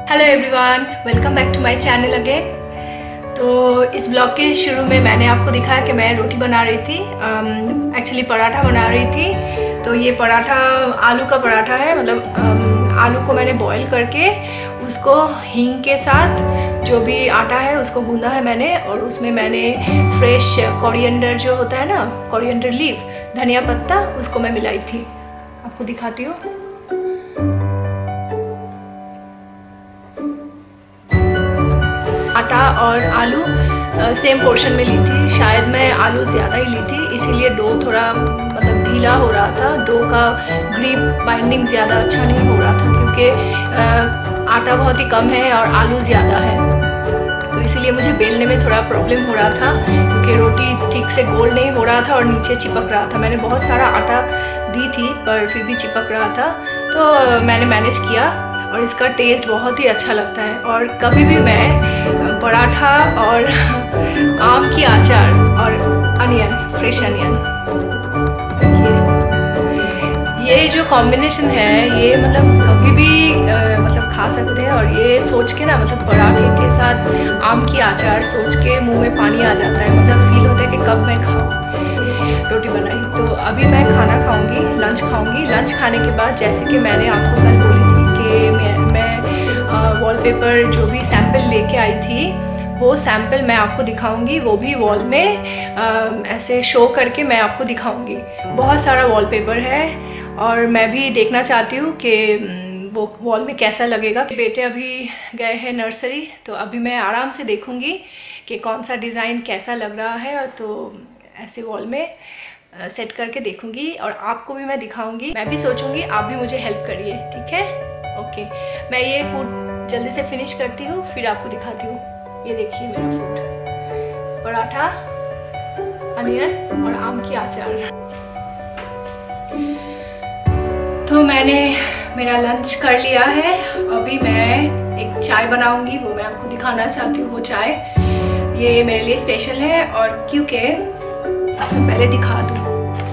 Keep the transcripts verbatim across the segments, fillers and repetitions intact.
Hello everyone, welcome back to my channel again. तो इस blog के शुरू में मैंने आपको दिखाया कि मैं रोटी बना रही थी, एक्चुअली um, पराठा बना रही थी। तो ये पराठा आलू का पराठा है, मतलब um, आलू को मैंने बॉईल करके उसको हींग के साथ जो भी आटा है उसको गूंदा है मैंने, और उसमें मैंने फ्रेश कोरिएंडर जो होता है ना, कोरिएंडर लीफ, धनिया पत्ता, उसको मैं मिलाई थी। आपको दिखाती हूँ। आटा और आलू सेम पोर्शन में ली थी, शायद मैं आलू ज़्यादा ही ली थी, इसीलिए डो थोड़ा मतलब ढीला हो रहा था। डो का ग्रिप बाइंडिंग ज़्यादा अच्छा नहीं हो रहा था क्योंकि आटा बहुत ही कम है और आलू ज़्यादा है, तो इसीलिए मुझे बेलने में थोड़ा प्रॉब्लम हो रहा था क्योंकि रोटी ठीक से गोल नहीं हो रहा था और नीचे चिपक रहा था। मैंने बहुत सारा आटा दी थी पर फिर भी चिपक रहा था, तो मैंने मैनेज किया और इसका टेस्ट बहुत ही अच्छा लगता है। और कभी भी मैं पराठा और आम की अचार और अनियन, फ्रेश अनियन, ये जो कॉम्बिनेशन है ये मतलब कभी भी आ, मतलब खा सकते हैं। और ये सोच के ना, मतलब पराठे के साथ आम की अचार सोच के मुंह में पानी आ जाता है, मतलब फील होता है कि कब मैं खाऊं रोटी बनाई। तो अभी मैं खाना खाऊंगी, लंच खाऊंगी। लंच खाने के बाद जैसे कि मैंने आपको कल बोली थी कि मैं मैं वॉलपेपर जो भी सैंपल लेके आई थी वो सैंपल मैं आपको दिखाऊंगी, वो भी वॉल में आ, ऐसे शो करके मैं आपको दिखाऊंगी। बहुत सारा वॉलपेपर है और मैं भी देखना चाहती हूँ कि वो वॉल में कैसा लगेगा। बेटे अभी गए हैं नर्सरी, तो अभी मैं आराम से देखूंगी कि कौन सा डिज़ाइन कैसा लग रहा है, तो ऐसे वॉल में सेट करके देखूंगी और आपको भी मैं दिखाऊंगी। मैं भी सोचूंगी आप भी मुझे हेल्प करिए, ठीक है? ओके, मैं ये फूड जल्दी से फिनिश करती हूँ फिर आपको दिखाती हूँ। ये देखिए मेरा फूड, पराठा, अनियन और आम की अचार। तो मैंने मेरा लंच कर लिया है। अभी मैं एक चाय बनाऊंगी, वो मैं आपको दिखाना चाहती हूँ। वो चाय ये मेरे लिए स्पेशल है, और क्योंकि आपको पहले दिखा दूँ।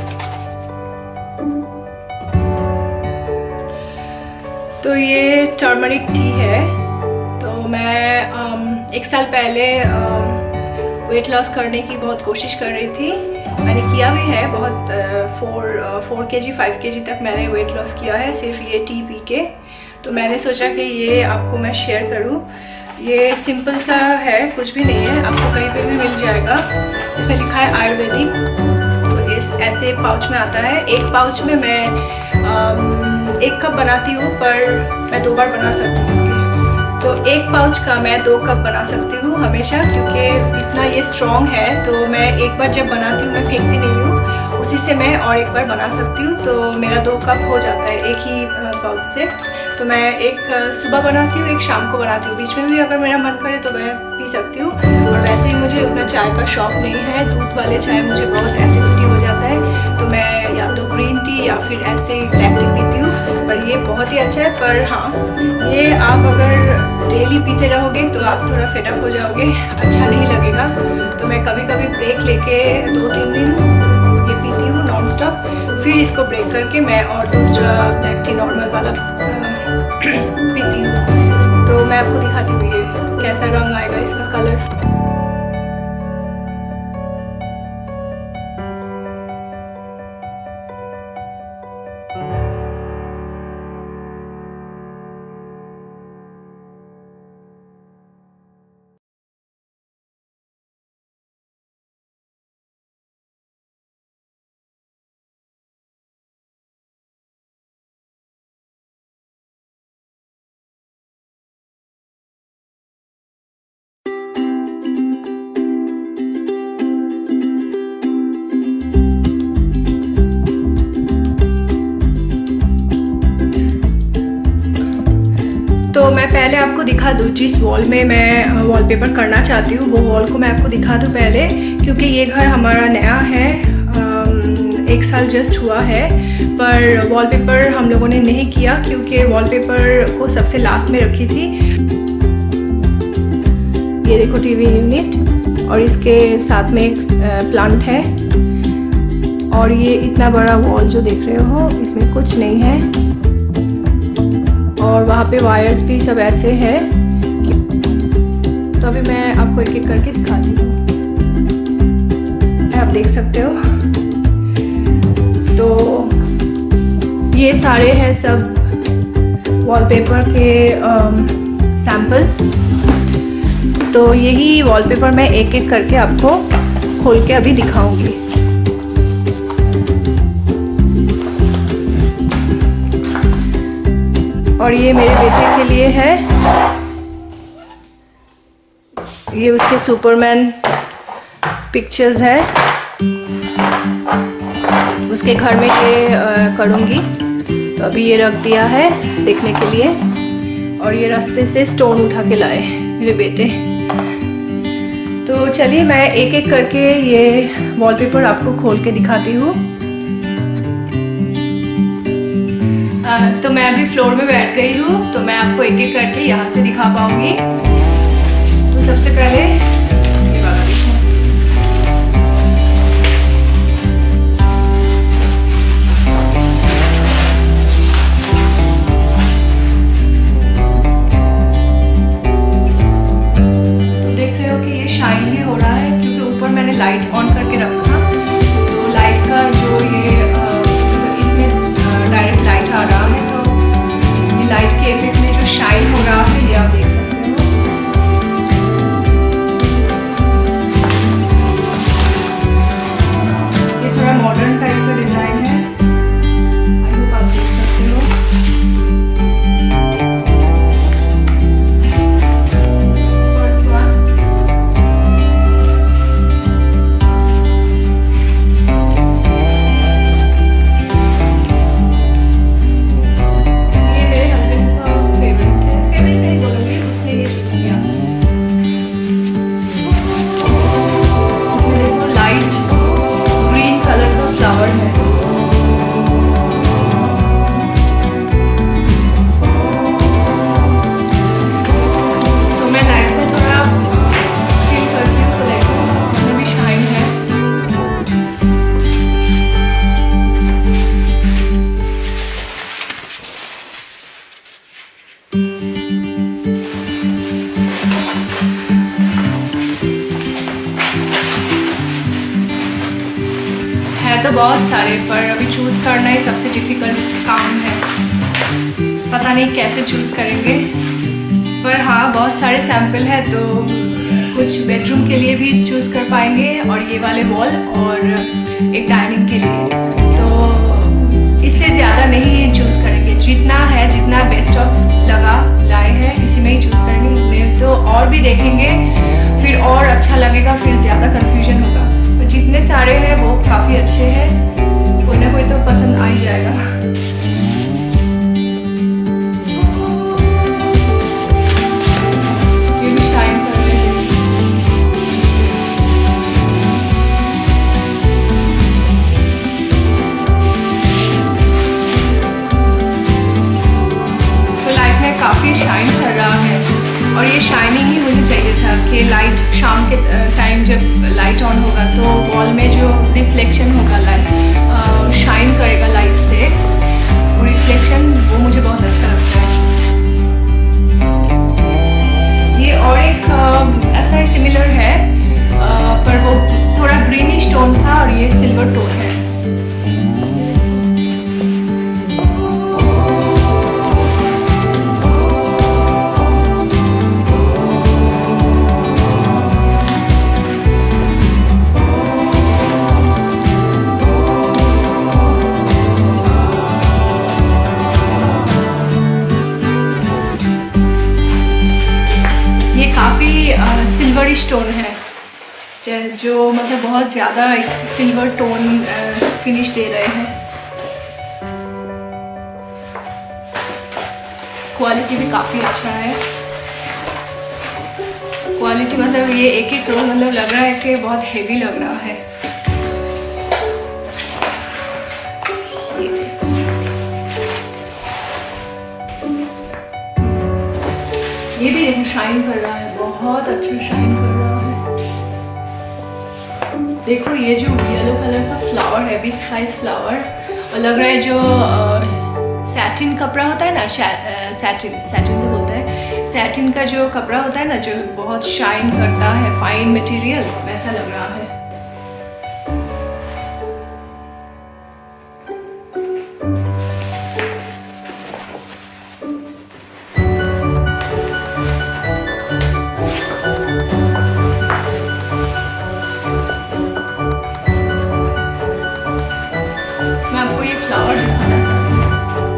तो ये टर्मरिक टी है। तो मैं um, एक साल पहले वेट लॉस करने की बहुत कोशिश कर रही थी, मैंने किया भी है बहुत, फोर फोर के जी फाइव के जी तक मैंने वेट लॉस किया है सिर्फ ये टी पी के। तो मैंने सोचा कि ये आपको मैं शेयर करूं। ये सिंपल सा है, कुछ भी नहीं है, आपको कहीं पे भी मिल जाएगा। इसमें लिखा है आयुर्वेदिक। तो इस ऐसे पाउच में आता है। एक पाउच में मैं आम, एक कप बनाती हूँ, पर मैं दो बार बना सकती हूँ इसके। तो एक पाउच का मैं दो कप बना सकती हूँ हमेशा, क्योंकि इतना ये स्ट्रॉन्ग है। तो मैं एक बार जब बनाती हूँ मैं फेंकती नहीं हूँ, उसी से मैं और एक बार बना सकती हूँ। तो मेरा दो कप हो जाता है एक ही पाउच से। तो मैं एक सुबह बनाती हूँ, एक शाम को बनाती हूँ। बीच में भी अगर मेरा मन करे तो मैं पी सकती हूँ। और वैसे ही मुझे उतना चाय का शौक नहीं है, दूध वाले चाय मुझे बहुत एसिडिटी हो जाता है, तो मैं या तो ग्रीन टी या फिर ऐसे ब्लैक टी पीती हूँ। पर ये बहुत ही अच्छा है। पर हाँ, ये आप अगर डेली पीते रहोगे तो आप थोड़ा फेडअप हो जाओगे, अच्छा नहीं लगेगा। तो मैं कभी कभी ब्रेक लेके दो तीन दिन ये पीती हूँ नॉन स्टॉप, फिर इसको ब्रेक करके मैं और दूसरा ब्लैक टी नॉर्मल वाला पीती हूँ। तो मैं आपको दिखाती हूँ ये कैसा रंग आएगा इसका, कलर। तो मैं पहले आपको दिखा दूँ जिस वॉल में मैं वॉलपेपर करना चाहती हूँ, वो वॉल को मैं आपको दिखा दूँ पहले, क्योंकि ये घर हमारा नया है, एक साल जस्ट हुआ है। पर वॉलपेपर हम लोगों ने नहीं किया क्योंकि वॉलपेपर को सबसे लास्ट में रखी थी। ये देखो टीवी यूनिट, और इसके साथ में एक प्लांट है, और ये इतना बड़ा वॉल जो देख रहे हो इसमें कुछ नहीं है। और वहाँ पे वायर्स भी सब ऐसे हैं। तो अभी मैं आपको एक एक करके दिखाती हूँ, आप देख सकते हो। तो ये सारे हैं सब वॉलपेपर के सैंपल। तो यही वॉलपेपर मैं एक एक करके आपको खोल के अभी दिखाऊंगी। और ये मेरे बेटे के लिए है, ये उसके सुपरमैन पिक्चर्स है, उसके घर में ये करूँगी। तो अभी ये रख दिया है देखने के लिए। और ये रास्ते से स्टोन उठा के लाए मेरे बेटे। तो चलिए मैं एक एक करके ये वॉलपेपर आपको खोल के दिखाती हूँ। तो मैं अभी फ्लोर में बैठ गई हूँ, तो मैं आपको एक एक करके यहाँ से दिखा पाऊँगी। तो सबसे पहले ये वाला देखो। तो देख रहे हो कि ये शाइन भी हो रहा है, क्योंकि ऊपर मैंने लाइट ऑन करके रखा। तो लाइट का जो ये इसमें डायरेक्ट लाइट आ रहा है, तो ये लाइट के इफेक्ट में जो शाइन हो रहा है ये आप देख सकते हो। ये थोड़ा मॉडर्न टाइप का डिजाइन है, आई होप आप देख सकते हो। फर्स्ट वन, तो बहुत सारे, पर अभी चूज़ करना ही सबसे डिफ़िकल्ट काम है। पता नहीं कैसे चूज़ करेंगे, पर हाँ बहुत सारे सैंपल है। तो कुछ बेडरूम के लिए भी चूज़ कर पाएंगे, और ये वाले वॉल, और एक डाइनिंग के लिए। तो इससे ज़्यादा नहीं चूज़ करेंगे, जितना है, जितना बेस्ट ऑफ लगा लाए हैं इसी में ही चूज़ करेंगे। तो और भी देखेंगे, फिर और अच्छा लगेगा, फिर ज़्यादा कन्फ्यूजन होगा। जितने सारे हैं वो काफ़ी अच्छे हैं, कोई ना कोई तो पसंद आ ही जाएगा। ये भी शाइन कर रहे हैं। तो लाइट में काफ़ी शाइन कर रहा है, और ये शाइनिंग ही मुझे चाहिए था कि लाइट शाम के टाइम जब लाइट ऑन होगा तो वॉल में जो रिफ्लेक्शन होगा, लाइट शाइन करेगा लाइट से, वो रिफ्लेक्शन वो मुझे बहुत अच्छा लगता है। ये और एक ऐसा ही सिमिलर है, आ, पर वो थोड़ा ग्रीनिश टोन था, और ये सिल्वर टोन है। काफ़ी सिल्वरी स्टोन है, जो मतलब बहुत ज़्यादा एक सिल्वर टोन फिनिश दे रहे हैं। क्वालिटी भी काफ़ी अच्छा है। क्वालिटी मतलब ये एक एक रोल मतलब लग रहा है कि बहुत हेवी लग रहा है। ये भी देखो शाइन कर रहा है, बहुत अच्छा शाइन कर रहा है। देखो ये जो येलो कलर का फ्लावर है, बिग साइज फ्लावर, और लग रहा है जो सैटिन कपड़ा होता है ना, सैटिन सैटिन तो बोलते हैं, सैटिन का जो कपड़ा होता है ना जो बहुत शाइन करता है, फाइन मटेरियल, वैसा लग रहा है। मैं आपको ये फ्लावर दिखाना चाहती हूँ।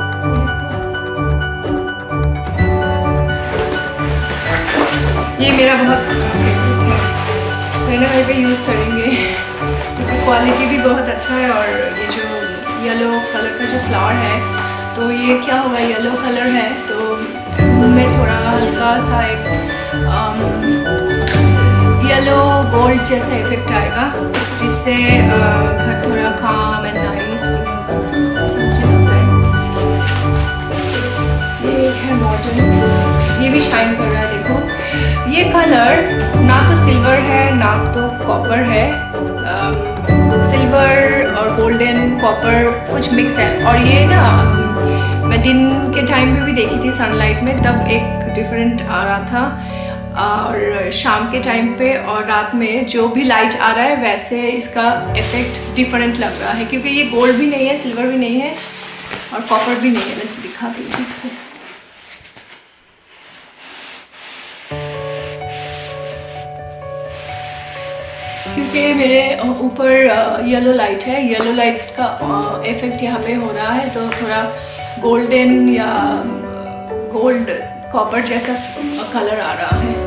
ये मेरा बहुत फेवरेट है, कहीं ना कहीं पे यूज़ करेंगे क्योंकि क्वालिटी भी बहुत अच्छा है। और ये जो येलो कलर का जो फ्लावर है, तो ये क्या होगा, येलो कलर है तो में थोड़ा हल्का सा एक येलो गोल्ड जैसा इफेक्ट आएगा, जिससे घर थोड़ा काम एंड नाइस मुझे लगता है। ये है मॉडर्न, ये भी शाइन कर रहा है, देखो ये कलर ना तो सिल्वर है ना तो कॉपर है, सिल्वर और गोल्डन कॉपर कुछ मिक्स है। और ये ना मैं दिन के टाइम पे भी देखी थी सनलाइट में, तब एक डिफरेंट आ रहा था, और शाम के टाइम पे और रात में जो भी लाइट आ रहा है वैसे इसका इफेक्ट डिफरेंट लग रहा है, क्योंकि ये गोल्ड भी नहीं है, सिल्वर भी नहीं है और कॉपर भी नहीं है। मैं दिखाती हूँ ठीक से। क्योंकि मेरे ऊपर येलो लाइट है, येलो लाइट का इफेक्ट यहाँ पे हो रहा है, तो थोड़ा गोल्डन या गोल्ड कॉपर जैसा कलर आ रहा है।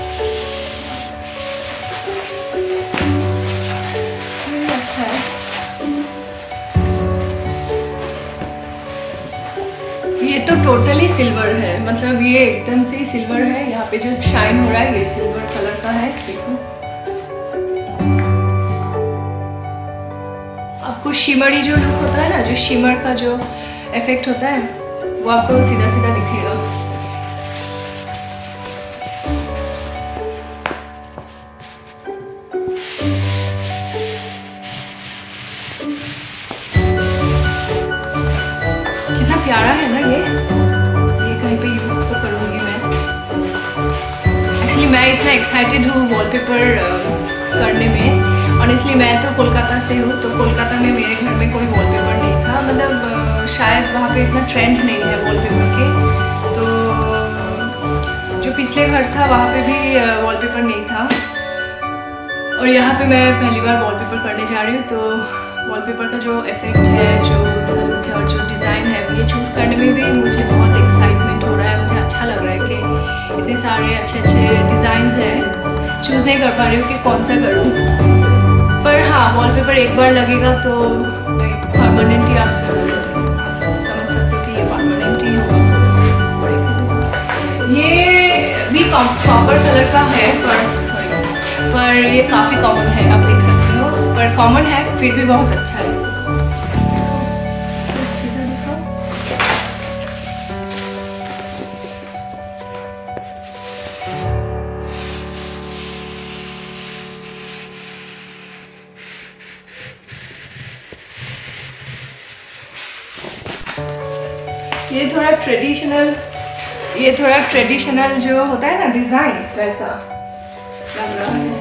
अच्छा है, ये तो टोटली सिल्वर है, मतलब ये एकदम से सिल्वर है। यहाँ पे जो शाइन हो रहा है ये सिल्वर कलर का है, देखो। आपको शिमरी जो लुक होता है ना, जो शिमर का जो इफेक्ट होता है वो आपको सीधा सीधा दिखेगा। कितना प्यारा है ना ये ये कहीं पे यूज तो करूँगी मैं। एक्चुअली मैं इतना एक्साइटेड हूँ वॉलपेपर करने में, और इसलिए मैं तो कोलकाता से हूँ, तो कोलकाता में मेरे घर में कोई वॉलपेपर नहीं था, मतलब शायद वहाँ पे इतना ट्रेंड नहीं है वॉलपेपर के। तो जो पिछले घर था वहाँ पे भी वॉलपेपर नहीं था, और यहाँ पे मैं पहली बार वॉलपेपर करने जा रही हूँ। तो वॉलपेपर का जो इफेक्ट है, जो उसका लुक है और जो डिज़ाइन है, ये चूज़ करने में भी मुझे बहुत एक्साइटमेंट हो रहा है। मुझे अच्छा लग रहा है कि इतने सारे अच्छे अच्छे डिज़ाइन्स हैं, चूज़ नहीं कर पा रही हूँ कि कौन सा करूँ। पर हाँ, वॉलपेपर एक बार लगेगा तो परमानेंट ही आप समझ सकते हो कि ये परमानेंट ही होगा। ये भी कॉपर कलर का है, पर सॉरी पर ये काफ़ी कॉमन है, आप देख सकते हो, पर कॉमन है फिर भी बहुत अच्छा है। सीधा दिखाओ, ये थोड़ा ट्रेडिशनल ये थोड़ा ट्रेडिशनल जो होता है ना डिजाइन, वैसा लग रहा है।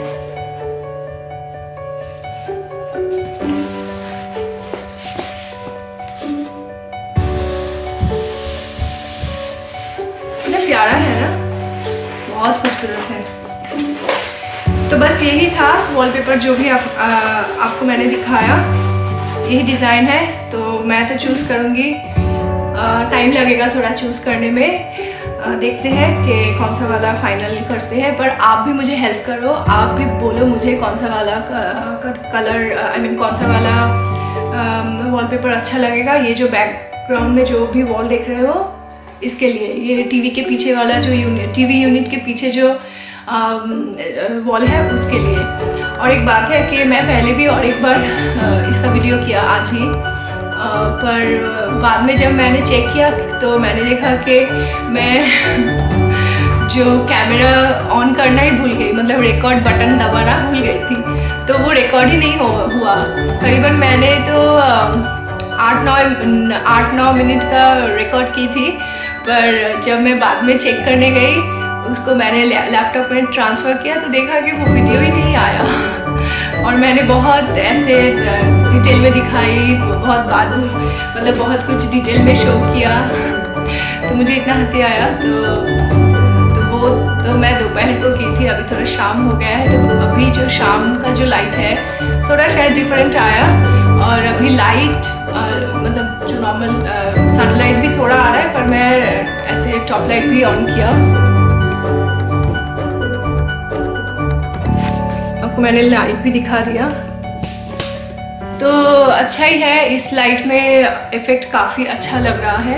कितना प्यारा है ना, बहुत खूबसूरत है। तो बस यही था वॉलपेपर, जो भी आप आ, आपको मैंने दिखाया, यही डिज़ाइन है। तो मैं तो चूज़ करूँगी, टाइम लगेगा थोड़ा चूज़ करने में। आ, देखते हैं कि कौन सा वाला फाइनल करते हैं, पर आप भी मुझे हेल्प करो, आप भी बोलो मुझे कौन सा वाला कलर, आई मीन कौन सा वाला वॉलपेपर अच्छा लगेगा। ये जो बैकग्राउंड में जो भी वॉल देख रहे हो, इसके लिए ये टीवी के पीछे वाला जो यूनिट, टीवी यूनिट के पीछे जो वॉल है, उसके लिए। और एक बात है कि मैं पहले भी और एक बार इसका वीडियो किया आज ही, पर बाद में जब मैंने चेक किया तो मैंने देखा कि मैं जो कैमरा ऑन करना ही भूल गई, मतलब रिकॉर्ड बटन दबाना भूल गई थी, तो वो रिकॉर्ड ही नहीं हो हुआ। करीबन मैंने तो आठ नौ नौ आठ नौ मिनट का रिकॉर्ड की थी, पर जब मैं बाद में चेक करने गई, उसको मैंने लैपटॉप में ट्रांसफ़र किया तो देखा कि वो वीडियो ही नहीं आया। और मैंने बहुत ऐसे डिटेल में दिखाई, बहुत बाद मतलब बहुत कुछ डिटेल में शो किया, तो मुझे इतना हंसी आया। तो तो वो तो मैं दोपहर को की थी, अभी थोड़ा शाम हो गया है, तो अभी जो शाम का जो लाइट है थोड़ा शायद डिफरेंट आया। और अभी लाइट मतलब जो नॉर्मल सनलाइट भी थोड़ा आ रहा है, पर मैं ऐसे टॉप लाइट भी ऑन किया। आपको मैंने लाइट भी दिखा दिया, तो अच्छा ही है। इस लाइट में इफ़ेक्ट काफ़ी अच्छा लग रहा है।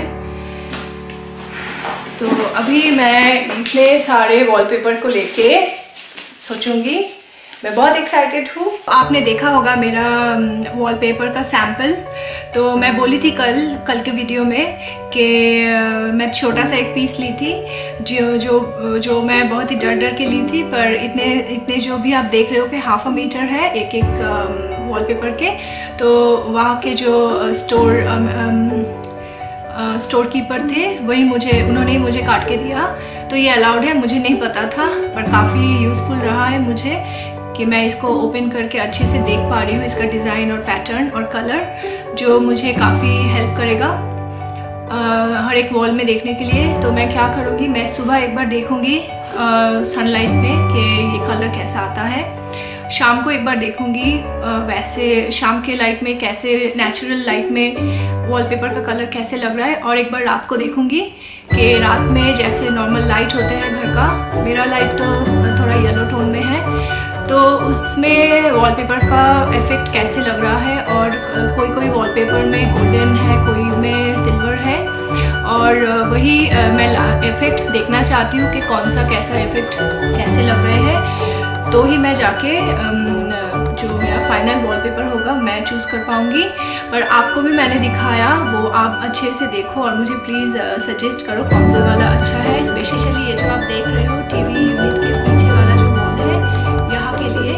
तो अभी मैं इतने सारे वॉलपेपर को लेके सोचूंगी, मैं बहुत एक्साइटेड हूँ। आपने देखा होगा मेरा वॉलपेपर का सैम्पल, तो मैं बोली थी कल कल के वीडियो में कि मैं छोटा सा एक पीस ली थी, जो जो जो मैं बहुत ही डर डर के ली थी, पर इतने इतने जो भी आप देख रहे हो कि हाफ अ मीटर है एक एक वॉलपेपर के। तो वहाँ के जो स्टोर स्टोर कीपर थे, वही मुझे उन्होंने मुझे काट के दिया, तो ये अलाउड है। मुझे नहीं पता था, पर काफ़ी यूज़फुल रहा है मुझे कि मैं इसको ओपन करके अच्छे से देख पा रही हूँ, इसका डिज़ाइन और पैटर्न और कलर, जो मुझे काफ़ी हेल्प करेगा आ, हर एक वॉल में देखने के लिए। तो मैं क्या करूँगी, मैं सुबह एक बार देखूँगी सनलाइट में कि ये कलर कैसा आता है, शाम को एक बार देखूँगी वैसे शाम के लाइट में कैसे, नेचुरल लाइट में वॉलपेपर का कलर कैसे लग रहा है, और एक बार रात को देखूँगी कि रात में जैसे नॉर्मल लाइट होते हैं घर का, मेरा लाइट तो थोड़ा येलो टोन में है, तो उसमें वॉलपेपर का इफ़ेक्ट कैसे लग रहा है। और कोई कोई वॉलपेपर में गोल्डन है, कोई में सिल्वर है, और वही मैं इफ़ेक्ट देखना चाहती हूँ कि कौन सा कैसा इफ़ेक्ट कैसे लग रहे हैं, तो ही मैं जाके जो मेरा फाइनल वॉलपेपर होगा मैं चूज़ कर पाऊँगी। पर आपको भी मैंने दिखाया, वो आप अच्छे से देखो और मुझे प्लीज़ सजेस्ट करो कौन सा वाला अच्छा है। स्पेशली ये जो आप देख रहे हो टीवी यूनिट के पीछे वाला जो वॉल है यहाँ के लिए,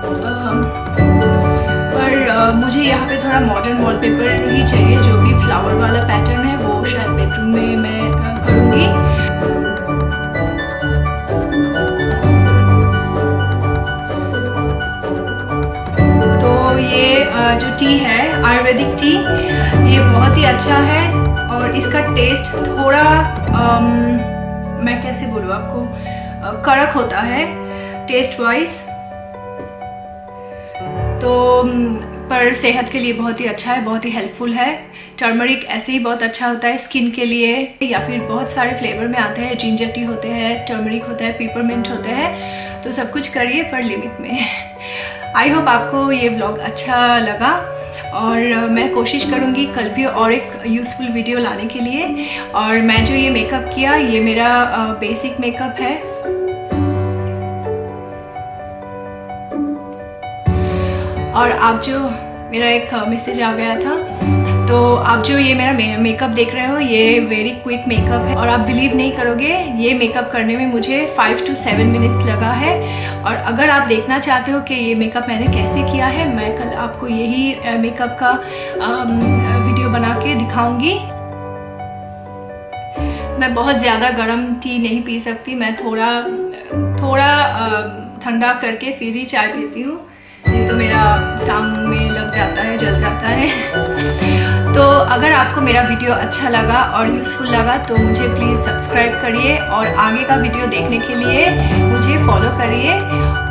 पर मुझे यहाँ पे थोड़ा मॉडर्न वॉलपेपर ही चाहिए। जो भी फ्लावर वाला पैटर्न है वो शायद बेडरूम में मैं करूँगी। ये जो टी है आयुर्वेदिक टी, ये बहुत ही अच्छा है, और इसका टेस्ट थोड़ा आम, मैं कैसे बोलूँ आपको, कड़क होता है टेस्ट वाइज, तो पर सेहत के लिए बहुत ही अच्छा है, बहुत ही हेल्पफुल है। टर्मरिक ऐसे ही बहुत अच्छा होता है स्किन के लिए, या फिर बहुत सारे फ्लेवर में आते हैं, जिंजर टी होते हैं, टर्मरिक होता है, पेपरमिंट होते हैं, तो सब कुछ करिए पर लिमिट में। आई होप आपको ये व्लॉग अच्छा लगा, और मैं कोशिश करूँगी कल भी और एक यूज़फुल वीडियो लाने के लिए। और मैं जो ये मेकअप किया, ये मेरा बेसिक मेकअप है, और आप जो मेरा एक मैसेज आ गया था, तो आप जो ये मेरा मेकअप देख रहे हो, ये वेरी क्विक मेकअप है, और आप बिलीव नहीं करोगे ये मेकअप करने में मुझे फाइव टू सेवन मिनट्स लगा है। और अगर आप देखना चाहते हो कि ये मेकअप मैंने कैसे किया है, मैं कल आपको यही मेकअप का वीडियो बना के दिखाऊंगी। मैं बहुत ज़्यादा गर्म टी नहीं पी सकती, मैं थोड़ा थोड़ा ठंडा करके फिर ही चाय पीती हूँ, नहीं तो मेरा टांग में लग जाता है, जल जाता है। तो अगर आपको मेरा वीडियो अच्छा लगा और यूज़फुल लगा तो मुझे प्लीज़ सब्सक्राइब करिए, और आगे का वीडियो देखने के लिए मुझे फॉलो करिए।